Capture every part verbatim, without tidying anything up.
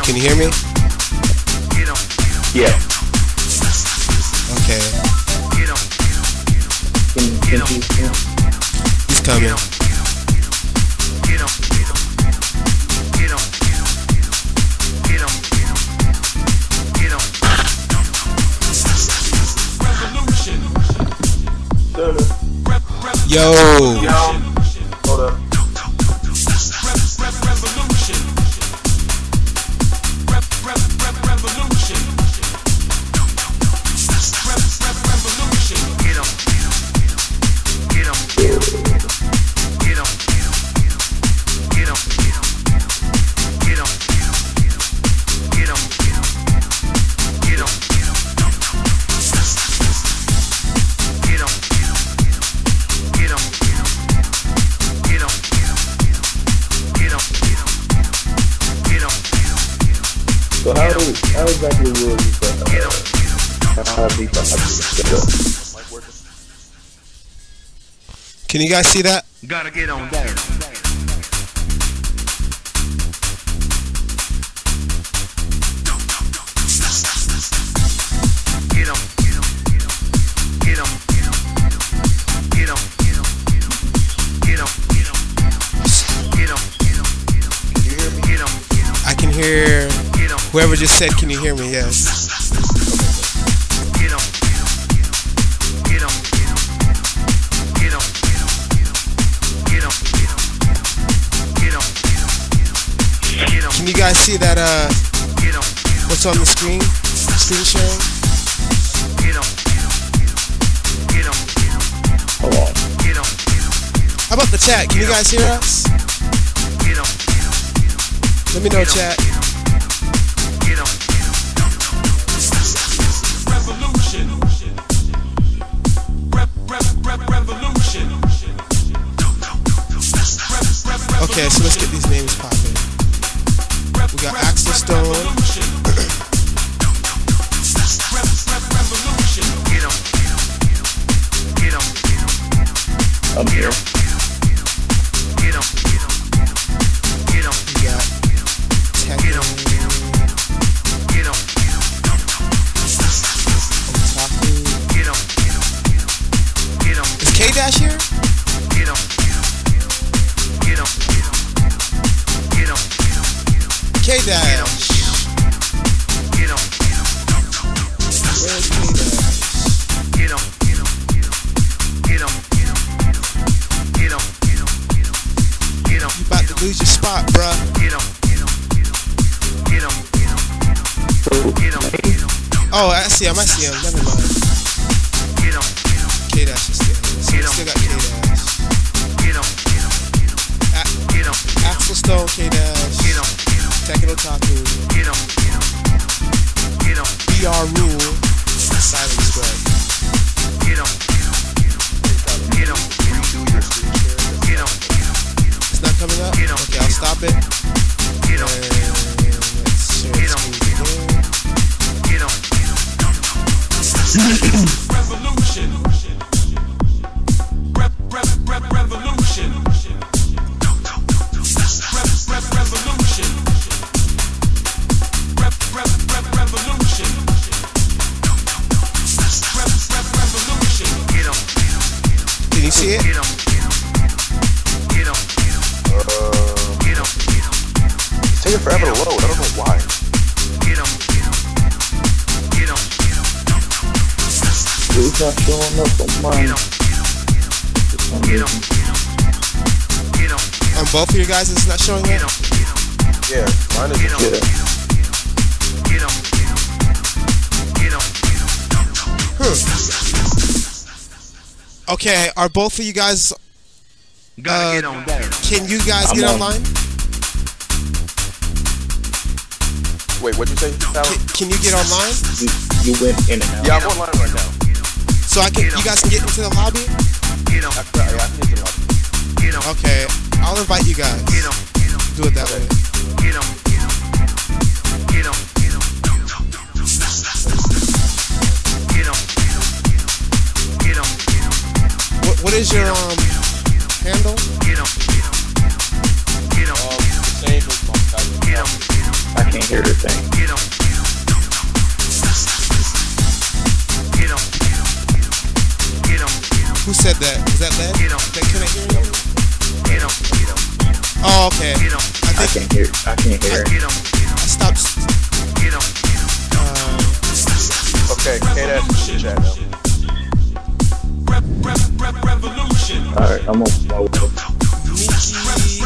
Can you hear me? Yeah. Okay. Can, can he, can, He's coming. Yo. Yo. Hold up. So how, do, how exactly will you uh, how these Can you guys see that? Gotta get on down. Get on, get on, get on, get on, get on, get on. Can you hear me? Get on. I can hear whoever just said, can you hear me? Yes. Get on, get on, get on, get on, get on, get on. Can you guys see that, uh, what's on the screen? Screen sharing? Get on, get on, Hold on. get on, How about the chat? Can you guys hear us? get on, Let me know, chat. get on. Revolution. Rep, rep, rep, revolution. Okay, so let's get these names popping. We got Axel Stone. Get on, get on, I'm here. get on, get on, We got Tekken. get on, Otaku. get on, get on, Is K-Dash here? get on, get on, get on, K-Dash. get on, Where's K-Dash? get on, get on, get on, get on, get on, You about to lose your spot, bruh. get on, get on, get on, get on, get on, Oh, I see him. I see him. Never mind. get on, K-Dash is still here. So we still got K-Dash. get on, A- get on, Axel Stone, K-Dash. get on, Tekken Otaku. get on, get on, B R Rule. Silent Strike. get on, get on, Redo your screen share. get on, It's not coming up? Get on. Okay, I'll stop it. get on, And let's share Get the on. screen again. get on. Revolution. Rep, rep, rep, revolution. Rep, rep, revolution. Rep, rep, rep, revolution. Rep, rep, revolution. Get on, Can you see it? get on, get on, Uh, get on, it's taking forever to load. I don't know why. get on, get on, It's not showing up on mine. get on, For some get on, reason. get on, On both of you guys, it's not showing get up? on, Yeah, mine is. Get on. Yeah. get on, get on. Hmm. Okay, are both of you guys, Gotta Uh, get on down. can you guys I'm get on. online? Wait, what'd you say, Tyler? Can, can you get online? You, you went in and out. Yeah, I'm online right now. So I can, you guys can get into the lobby? Get on, I, yeah, I can get to the lobby. get on, Okay, I'll invite you guys. get on, Do it that way. get on, get on, get on, get on, get on, What, what is your um handle? get on, get on, Um, the same as my Skype. get on, I can't hear it. Oh, okay. Get 'em. I I think can't hear. I can't hear it. Get 'em. I stopped. Get 'em. Uh, Okay, K Dash in the chat now. All right, I'm on my way. Mickey.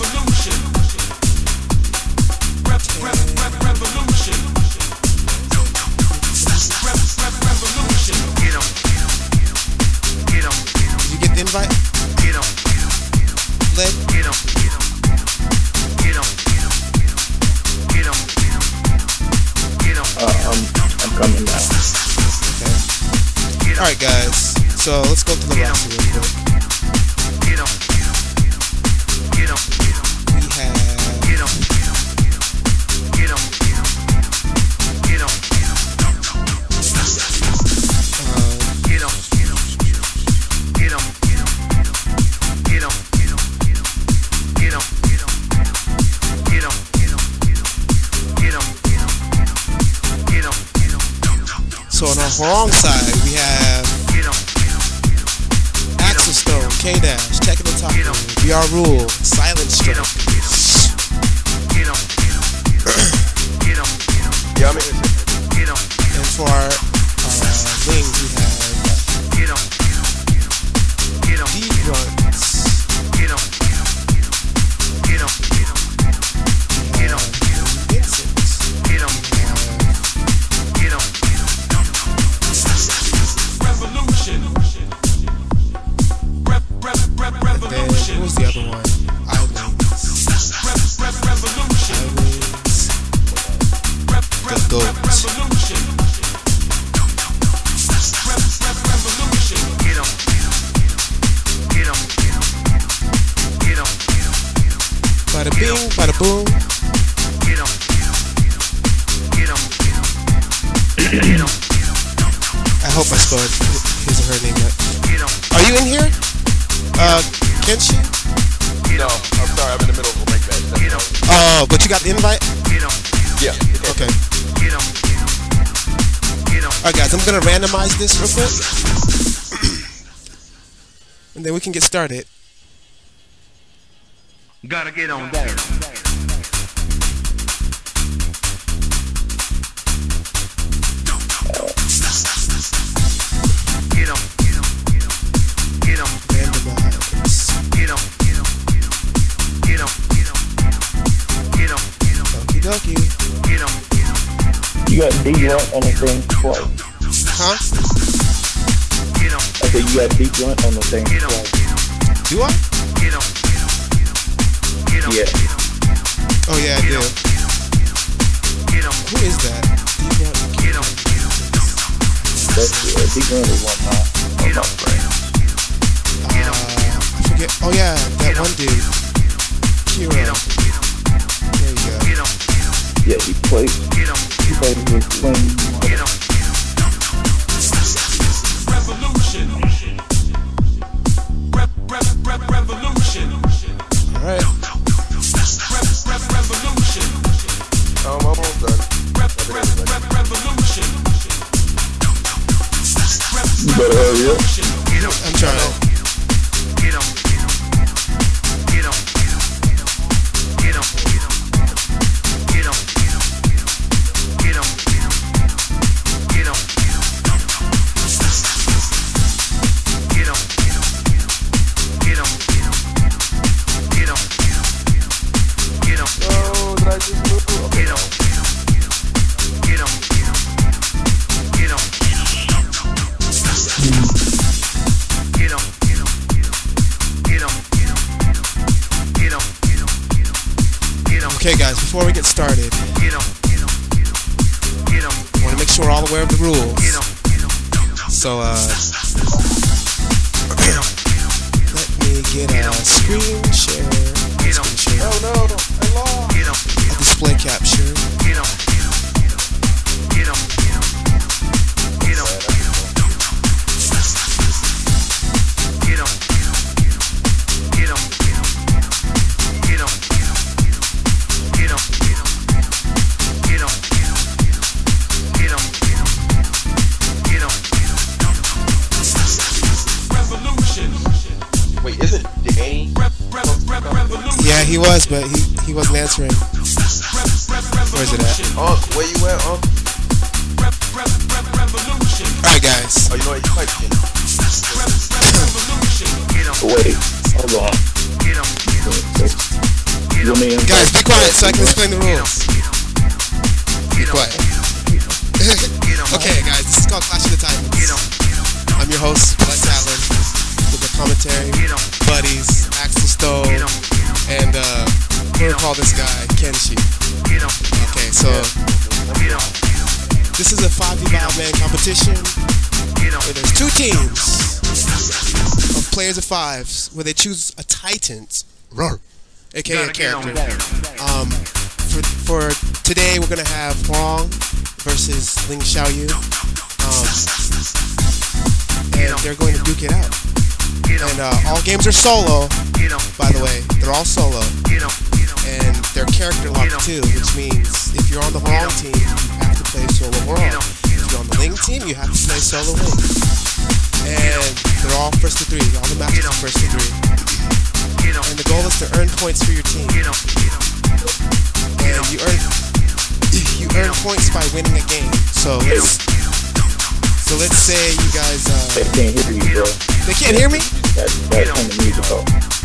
Get 'em. Get 'em. Did you get the invite? Get 'em. Led? Get 'em. Get 'em. Get 'em. Get 'em. Uh, I'm I'm coming now. Okay. Get 'em. Alright, guys. So let's go to the roster real quick. Get 'em. Get 'em. We have. Get 'em. Get 'em. Get 'em. Uh, Get 'em. Get 'em. Get 'em. Get 'em. Get 'em. Get 'em. Get 'em. so on our wrong side, we have Get 'em. Axel Stone, K-Dash, Tekken Otaku, B R Rule, Silent Get 'em. Strike. Get 'em. Get 'em. Yeah, I'm in here. Get 'em. And for our, our uh, wings, we have Get 'em. Get 'em. D-Grunts, Get 'em. Get 'em. we have Vincent, Get 'em. we have Get 'em. and then who was the other one? I-Wings. I-Wings. The GOAT. Get 'em. Get 'em. Get 'em. Bada bing, bada boom. Get 'em. Get 'em. Get 'em. I hope I spelled his or her name right. Get 'em. Are you in here? Uh, Kenshi? No, I'm sorry, I'm in the middle of a break match. Get 'em. Oh, but you got the invite? Get 'em. Yeah. Okay. Get 'em. Get 'em. Alright guys, I'm gonna randomize this real quick. And then we can get started. Gotta get on that. Get 'em. Get 'em. Get 'em. Randomize. Get 'em. Get 'em. Get 'em. Get 'em. Okie dokie. Get 'em. You got D-Grunt on the thing twice. Huh? Get 'em. I said you got D-Grunt on the thing Get 'em. twice. Do I? Get 'em. Get 'em. Yeah. Oh yeah, I do. Get 'em. Who is that? D-Grunt. Get 'em. That's uh, D-Grunt is one of my, one of my friends. Uh, I forget. Oh yeah, that one dude. Kira. Get 'em. There you go. Get 'em. Yeah, he played. Get 'em. He played with Sling. Get 'em. Alright. I'm almost done. You better hurry up. Get 'em. I'm trying. Get 'em. Get 'em. Get 'em. Get 'em. Get 'em. Get 'em. Get 'em. Get 'em. Get 'em. Get 'em. Oh, did I just move? Okay. Get 'em. Get 'em. Get 'em. Get 'em. Get 'em. Get 'em. Get 'em. Get 'em. Get 'em. Okay guys, before we get started, Get 'em. Get 'em. I want to make sure we're all aware of the Get rules. 'em. So uh, Get 'em. let me get a screen share, Get 'em. screen share, Oh no, I lost. Get 'em. a display capture. Get 'em. Get 'em. Get 'em. Get 'em. Get 'em. Get 'em. Get 'em. Get 'em. Get 'em. Get 'em. Get 'em. Wait, isn't Danny? Yeah, he was, but he, he wasn't answering. Where's it at? Unc, where you at, Unc? Alright, guys. Oh, you know what? You might be. Wait, hold on. You mean Guys, be quiet so I can explain the rules. Be quiet. Okay, guys, this is called Clash of the Titans. I'm your host, Blood Talon, with the commentary, buddies, Axel Stone, and uh, we're gonna call this guy Kenshi. Okay, so this is a five v five man competition where there's two teams of players of fives where they choose a Titan, aka a character. Um, for, for today, we're gonna have Huang versus Ling Xiaoyu, um, and they're going to duke it out. And uh, all games are solo, by the way. They're all solo, and they're character locked too, which means if you're on the Huang team, you have to play solo Huang. If you're on the Ling team, you have to play solo Ling. And they're all first to three. All the matches are first to three. And the goal is to earn points for your team. And you earn you earn points by winning a game. So let's so let's say you guys they uh, can't hear you, bro? they can't hear me? That's that's on the music off.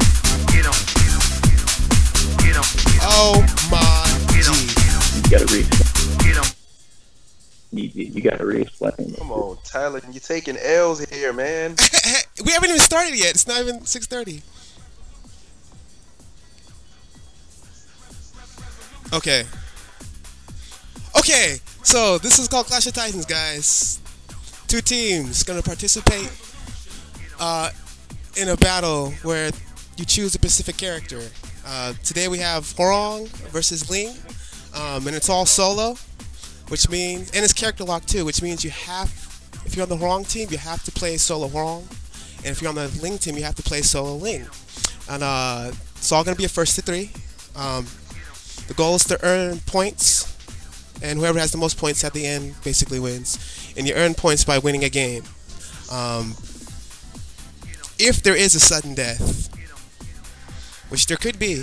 Oh my G. You gotta re you, you, you gotta re-explain. Come on, Tyler, you taking L's here, man. We haven't even started yet. It's not even six thirty. Okay. Okay, so this is called Clash of Titans, guys. Two teams gonna participate uh, in a battle where you choose a specific character. Uh, today we have Huang versus Ling, um, and it's all solo, which means, and it's character lock too, which means you have, if you're on the Huang team, you have to play solo Huang, and if you're on the Ling team, you have to play solo Ling. And uh, it's all gonna be a first to three. Um, The goal is to earn points, and whoever has the most points at the end basically wins. And you earn points by winning a game. Um, if there is a sudden death, which there could be,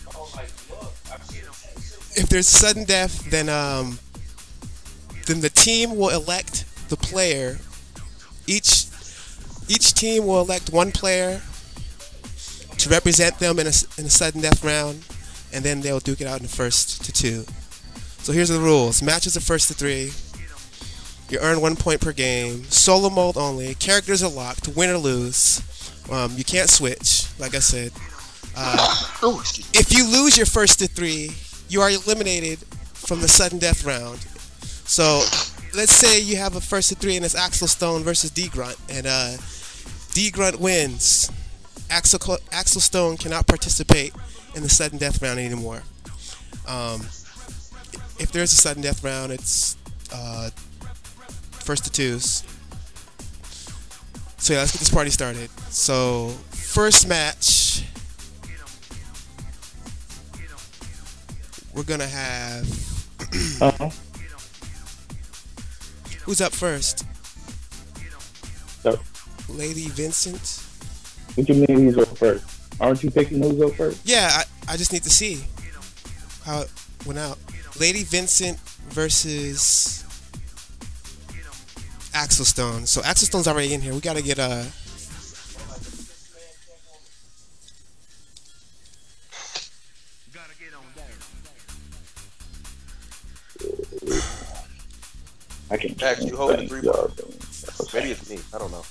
if there's a sudden death, then um, then the team will elect the player. Each each team will elect one player to represent them in a in a sudden death round. And then they'll duke it out in the first to two. So here's the rules. Matches are first to three. You earn one point per game. Solo mode only. Characters are locked. Win or lose. Um, you can't switch, like I said. Uh, if you lose your first to three, you are eliminated from the sudden death round. So let's say you have a first to three and it's Axel Stone versus D-Grunt. And uh, D-Grunt wins. Axel, Axel Stone cannot participate in the sudden death round anymore. Um, if there's a sudden death round, it's uh, first to twos. So yeah, let's get this party started. So first match, we're gonna have Uh-huh. who's up first? So, Lady Vincent. what you mean who's up first? Aren't you picking who's up first? Yeah, I, I just need to see how it went out. Lady Vincent versus Axel Stone. So Axel Stone's already in here. We gotta get a. I can't. Ax, you holding the three y'all ball? doing. Maybe it's me. I don't know.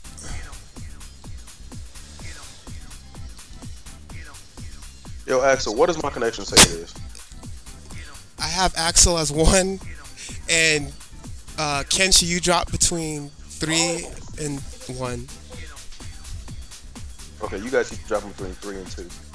Yo, Axel, what does my connection say it is? I have Axel as one, and uh, Kenshi, you drop between three and one. Okay, you guys keep dropping between three and two.